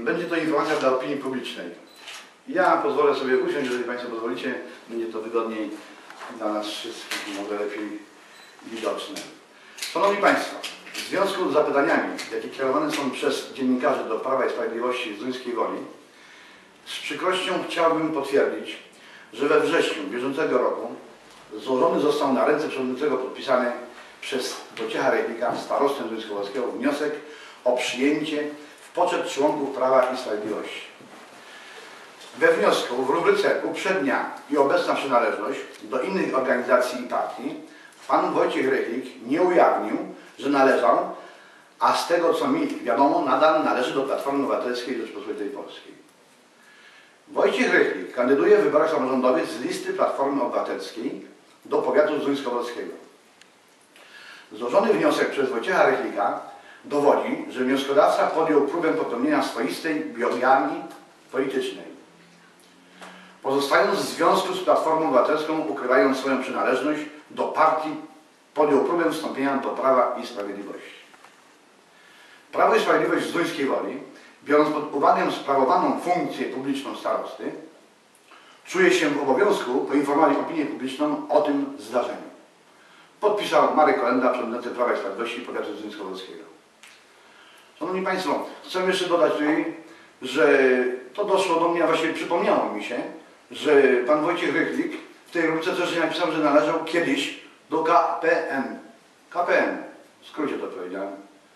Będzie to informacja dla opinii publicznej. Ja pozwolę sobie usiąść, jeżeli Państwo pozwolicie. Będzie to wygodniej dla nas wszystkich, może lepiej widoczne. Szanowni Państwo, w związku z zapytaniami, jakie kierowane są przez dziennikarzy do Prawa i Sprawiedliwości z Zduńskiej Woli, z przykrością chciałbym potwierdzić, że we wrześniu bieżącego roku złożony został na ręce przewodniczącego podpisany przez Wojciecha Rychlika, starostę zduńskowskiego, wniosek o przyjęcie w poczet członków Prawa i Sprawiedliwości. We wniosku w rubryce uprzednia i obecna przynależność do innych organizacji i partii pan Wojciech Rychlik nie ujawnił, że należał, a z tego co mi wiadomo nadal należy do Platformy Obywatelskiej Rzeczypospolitej Polskiej. Wojciech Rychlik kandyduje w wyborach samorządowych z listy Platformy Obywatelskiej do powiatu zduńskowskiego. Złożony wniosek przez Wojciecha Rychlika dowodzi, że wnioskodawca podjął próbę popełnienia swoistej biogamii politycznej. Pozostając w związku z Platformą Obywatelską, ukrywając swoją przynależność do partii, podjął próbę wstąpienia do Prawa i Sprawiedliwości. Prawo i Sprawiedliwość z Zduńskiej Woli, biorąc pod uwagę sprawowaną funkcję publiczną starosty, czuje się w obowiązku poinformować opinię publiczną o tym zdarzeniu. Podpisał Marek Kolenda, przewodniczący Prawa i Sprawiedliwości powiatu zduńskowskiego. Szanowni Państwo, chcę jeszcze dodać tutaj, że to doszło do mnie, a właściwie przypomniało mi się, że pan Wojciech Rychlik w tej rubryce też napisał, że należał kiedyś do KPN. KPN, w skrócie to powiedziałem.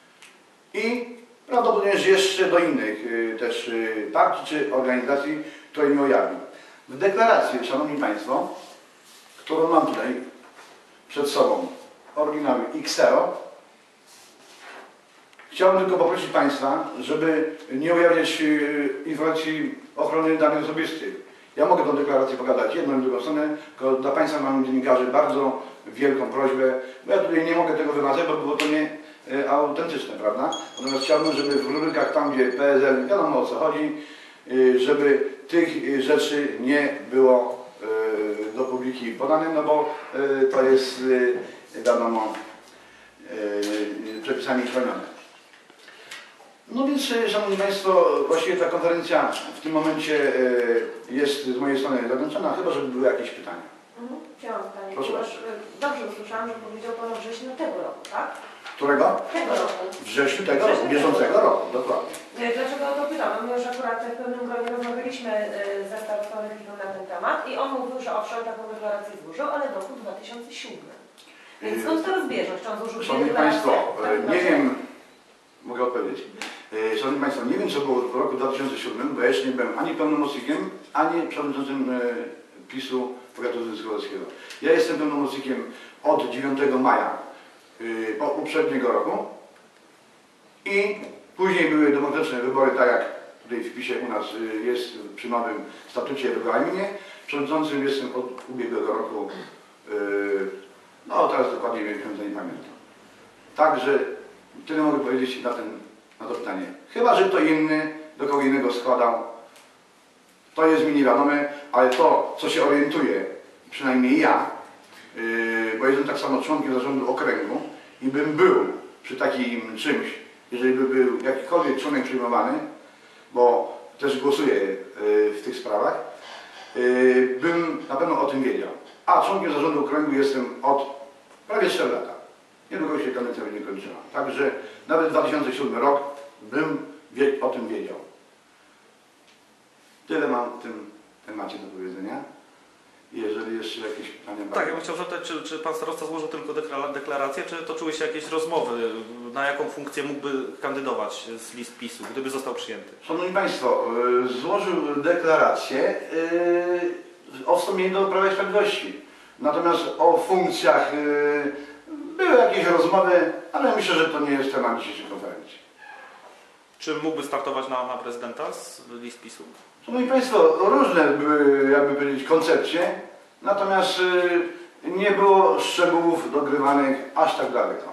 I prawdopodobnie jeszcze do innych też partii czy organizacji, które nie ujawnił. W deklaracji, Szanowni Państwo, którą mam tutaj przed sobą, oryginały XEO, chciałbym tylko poprosić Państwa, żeby nie ujawniać informacji ochrony danych osobistych. Ja mogę tę deklarację pokazać jedną i drugą stronę, tylko dla Państwa mam dziennikarzy bardzo wielką prośbę, bo ja tutaj nie mogę tego wymazać, bo było to nie autentyczne, prawda? Natomiast chciałbym, żeby w rubrykach tam, gdzie PSL, wiadomo o co chodzi, żeby tych rzeczy nie było do publiki podane, no bo to jest, wiadomo, przepisami chronione. No więc, Szanowni Państwo, właściwie ta konferencja w tym momencie jest z mojej strony zakończona, chyba żeby były jakieś pytania. Chciałam pytanie. Proszę bardzo. Dobrze usłyszałam, że powiedział Pan o wrześniu tego roku, tak? Którego? Tego roku. Wrześniu tego roku, bieżącego roku, dokładnie. Dlaczego o to pytam? My już akurat w pewnym gronie rozmawialiśmy ze starostą Rychlikiem na ten temat i on mówił, że owszem, taką deklarację złożył, ale w roku 2007. Więc skąd to rozbieżność? Czy on złożył Szanowni Państwo, nie wiem, mogę odpowiedzieć. Szanowni Państwo, nie wiem co było w roku 2007, bo ja jeszcze nie byłem ani pełnomocnikiem, ani przewodniczącym PiS-u powiatu zduńskowskiego. Ja jestem pełnomocnikiem od 9 maja poprzedniego roku i później były demokratyczne wybory, tak jak tutaj w PiS-ie u nas jest przy nowym statucie i regulaminie. Przewodniczącym jestem od ubiegłego roku, no teraz dokładnie nie pamiętam. Także tyle mogę powiedzieć na to pytanie. Chyba że kto inny do kogo innego składał, to jest mi niewiadome, ale to, co się orientuje, przynajmniej ja, bo jestem tak samo członkiem zarządu okręgu i bym był przy takim czymś, jeżeli by był jakikolwiek członek przyjmowany, bo też głosuję w tych sprawach, bym na pewno o tym wiedział. A członkiem zarządu okręgu jestem od prawie 4 lata. Niedługo się kadencja będzie kończyła. Także nawet 2007 rok bym o tym wiedział. Tyle mam w tym temacie do powiedzenia. Jeżeli jeszcze jakieś pytania... Tak, ja bym chciał zapytać, czy Pan Starosta złożył tylko deklarację, czy toczyły się jakieś rozmowy, na jaką funkcję mógłby kandydować z list PiS-u, gdyby został przyjęty? Szanowni Państwo, złożył deklarację o wstąpieniu do Prawa i Sprawiedliwości. Natomiast o funkcjach były jakieś rozmowy, ale myślę, że to nie jest temat dzisiejszej konferencji. Czy mógłby startować na prezydenta z list PiS-u? Szanowni Państwo, różne były, jakby powiedzieć, koncepcje, natomiast nie było szczegółów dogrywanych aż tak daleko.